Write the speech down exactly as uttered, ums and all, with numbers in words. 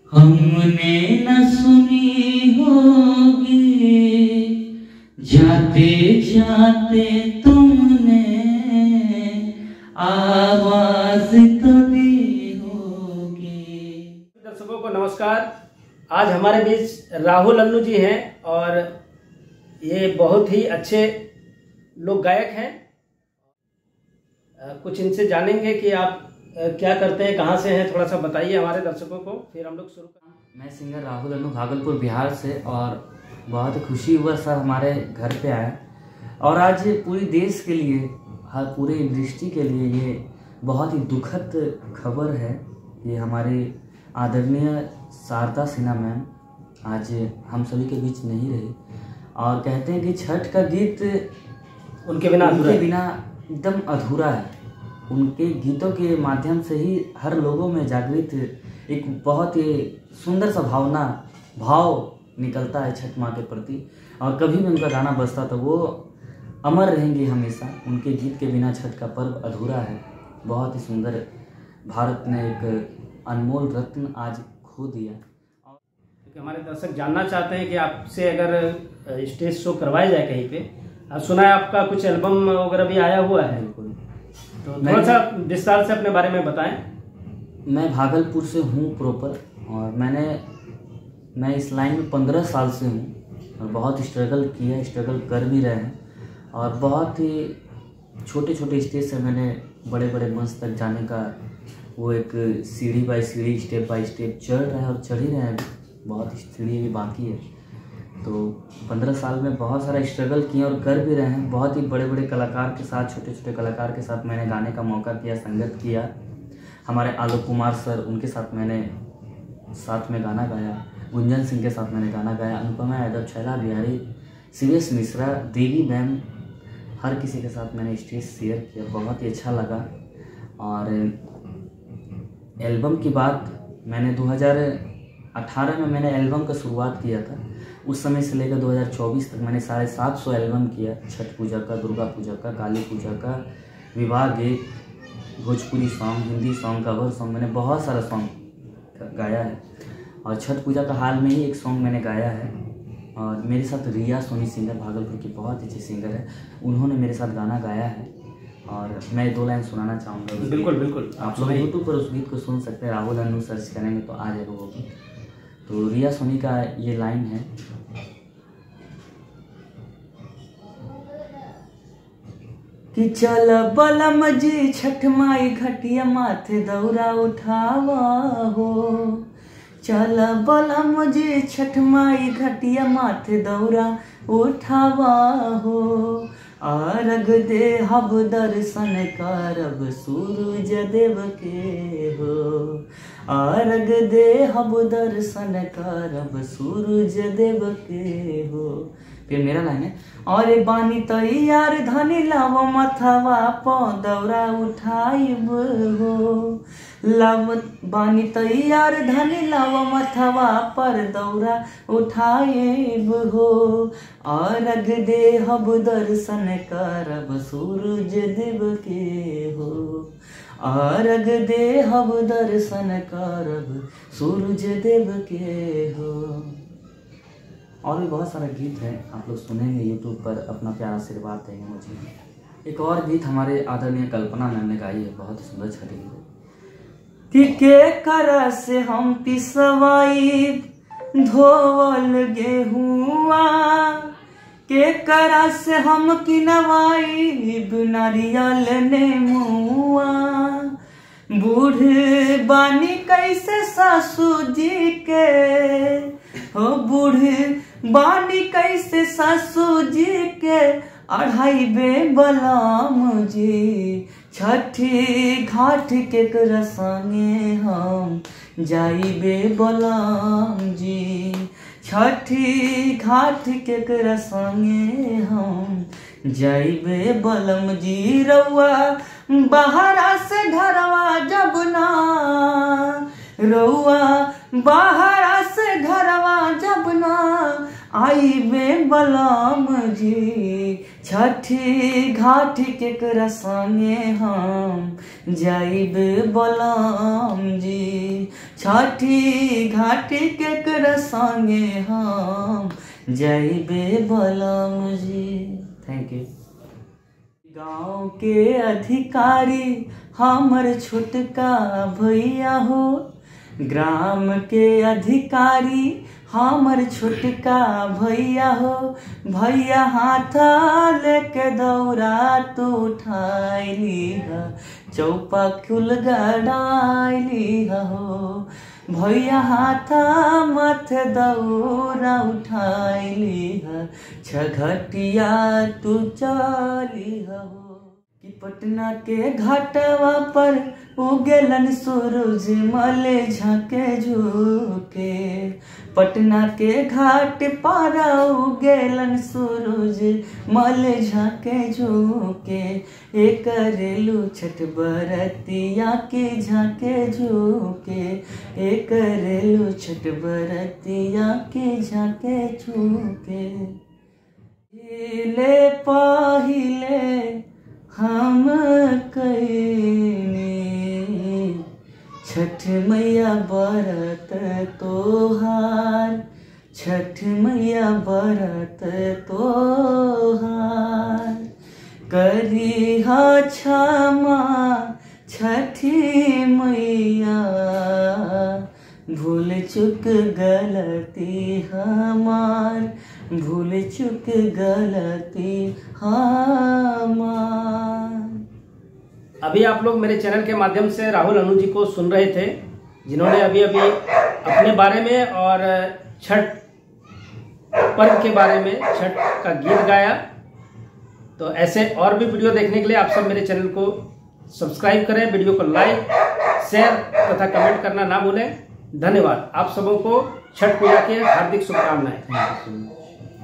हमने न सुनी होगी जाते जाते तुमने आवाज तो दी होगी। दर्शकों को नमस्कार। आज हमारे बीच राहुल अन्नू जी हैं और ये बहुत ही अच्छे लोक गायक हैं। कुछ इनसे जानेंगे कि आप क्या करते हैं, कहाँ से हैं, थोड़ा सा बताइए हमारे दर्शकों को, फिर हम लोग शुरू करें। मैं सिंगर राहुल अन्नू भागलपुर बिहार से, और बहुत खुशी हुआ सर हमारे घर पे आए और आज पूरे देश के लिए, हर पूरे इंडस्ट्री के लिए ये बहुत ही दुखद खबर है। ये हमारे आदरणीय शारदा सिन्हा मैम आज हम सभी के बीच नहीं रही और कहते हैं कि छठ का गीत उनके बिना उनके बिना एकदम अधूरा है। उनके गीतों के माध्यम से ही हर लोगों में जागृत एक बहुत ही सुंदर सा भावना भाव निकलता है छठ माँ के प्रति, और कभी भी उनका गाना बजता तो वो अमर रहेंगे हमेशा। उनके गीत के बिना छठ का पर्व अधूरा है। बहुत ही सुंदर, भारत ने एक अनमोल रत्न आज खो दिया। क्योंकि हमारे दर्शक जानना चाहते हैं कि आपसे अगर स्टेज शो करवाया जाए कहीं पे, सुना है आपका कुछ एल्बम वगैरह भी आया हुआ है, तो थोड़ा सा विस्तार से अपने बारे में बताएं। मैं भागलपुर से हूँ प्रॉपर, और मैंने मैं इस लाइन में पंद्रह साल से हूँ और बहुत स्ट्रगल किया, स्ट्रगल कर भी रहे हैं, और बहुत ही छोटे छोटे स्टेज से मैंने बड़े बड़े मंच तक जाने का वो एक सीढ़ी बाय सीढ़ी, स्टेप बाय स्टेप चढ़ रहे हैं और चढ़ ही रहे हैं। बहुत सीढ़ी भी बाकी है। तो पंद्रह साल में बहुत सारा स्ट्रगल किए और कर भी रहे हैं। बहुत ही बड़े बड़े कलाकार के साथ, छोटे छोटे कलाकार के साथ मैंने गाने का मौका किया, संगत किया। हमारे आलोक कुमार सर, उनके साथ मैंने साथ में गाना गाया। गुंजन सिंह के साथ मैंने गाना गाया। अनुपमा यादव, छैला बिहारी, सीवेश मिश्रा, देवी मैम, हर किसी के साथ मैंने स्टेज शेयर किया। बहुत ही अच्छा लगा। और एल्बम की बात, मैंने दो हज़ार अठारह में मैंने एल्बम का शुरुआत किया था। उस समय से लेकर दो हज़ार चौबीस तक मैंने साढ़े सात सौ एल्बम किया। छठ पूजा का, दुर्गा पूजा का, काली पूजा का, विवाह गीत, Bhojpuri song, Hindi song, cover song, मैंने बहुत सारा सॉन्ग गाया है। और छठ पूजा का हाल में ही एक सॉन्ग मैंने गाया है। और मेरे साथ रिया सोनी सिंगर, भागलपुर की बहुत अच्छी सिंगर है, उन्होंने मेरे साथ गाना गाया है। और मैं दो लाइन सुनाना चाहूँगा। बिल्कुल बिल्कुल, आप लोग यूट्यूब पर उस गीत को सुन सकते हैं। राहुल अन्नू सर्च करेंगे तो आ जाएगा वो गीत। तो रिया सोनी का ये लाइन है, कि चल बलम जी छठ माई घटिया माथे दौरा उठावा हो। चल बलम जी छठ माई घटिया माथे दौरा उठावा हो। आरग दे हब दर्शन करब सूरज देव के हो। आरग दे हब दर्शन करब सूरज देव के हो। फिर मेरा लाइन है, और बानी तैयार धनी लाव मथवा प दौरा उठाइब हो। लाव बानी तैयार धनी लाव मथवा पर दौरा उठाइब हो। अर्घ दे हब दर्शन करब सूरज देव के हो। अर्घ दे हब दर्शन करब सूरज देव के हो। और भी बहुत सारा गीत है, आप लोग सुनेंगे यूट्यूब पर। अपना प्यार आशीर्वाद देंगे मुझे। एक और गीत हमारे आदरणीय कल्पना मैम ने गाई है, बहुत ही सुंदर छठी गीत, कि के करा से हम पिसवाई धोवल गेहुआ। के करा से हम किनवाई नारियल नेमुआ। बूढ़ बानी कैसे सासू जी के हो। बूढ़ बानी कैसे सासू जी के अढ़ाई बे बलाम जी। छठी घाट के कर संगे हम जाइबे बलाम जी। छठी घाट के कर संगे हम जाइबे बलम जी। रउआ बाहरा से घरवा जब ना, रउआ बाहरा से घरवा जब ना आइबे बलम जी। छठी घाट केकरा संगे हम जाइब बलम जी, छठी घाट केकरा संगे हम जाइब बलम जी। Thank you. गाँव के अधिकारी हमर छोटका भैया हो, ग्राम के अधिकारी हमर छोटका भैया हो, भैया हाथ लेके दौरा तो उठाइली ह, चौपा कुल गड़ाइली हो, भैया हाथ मथ दौरा उठाइली ह, छघटिया तू चली हो। कि पटना के घाटवा पर उगेलन सूरज मल झाके झुके, पटना के घाट पर उगेलन सूरज मल झाके झुके, एक करेलू छठ बरतिया के झाके झुके, एक करेलू छठ बरतिया के झाके झुके। पहिले पहिले हम कईनी छठ मैया बरत तोहार, छठ मैया बरत तोहार, करी हा क्षमा छठी मैया, भूल चुक गलती हमार, भूल चुक गलती हमार। अभी आप लोग मेरे चैनल के माध्यम से राहुल अनु जी को सुन रहे थे, जिन्होंने अभी अभी अपने बारे में और छठ पर्व के बारे में छठ का गीत गाया। तो ऐसे और भी वीडियो देखने के लिए आप सब मेरे चैनल को सब्सक्राइब करें, वीडियो को लाइक शेयर तथा कमेंट करना ना भूलें। धन्यवाद। आप सबों को छठ पूजा की हार्दिक शुभकामनाएं।